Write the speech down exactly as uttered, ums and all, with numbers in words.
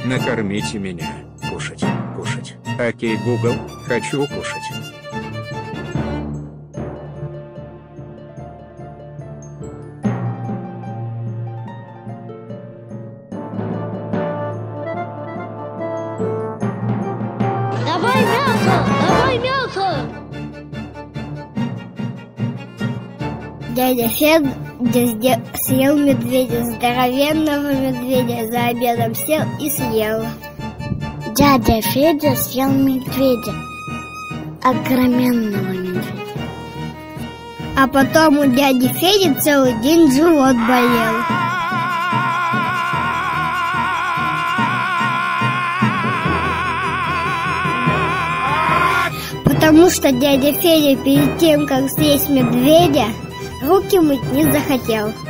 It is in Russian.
Накормите меня. Кушать, кушать. Окей, Google, хочу кушать. Давай мясо! Давай мясо! Дядя Федя съел медведя, здоровенного медведя, за обедом сел и съел. Дядя Федя съел медведя, огроменного медведя. А потом у дяди Феди целый день живот болел. Потому что дядя Федя перед тем, как съесть медведя, руки мыть не захотел.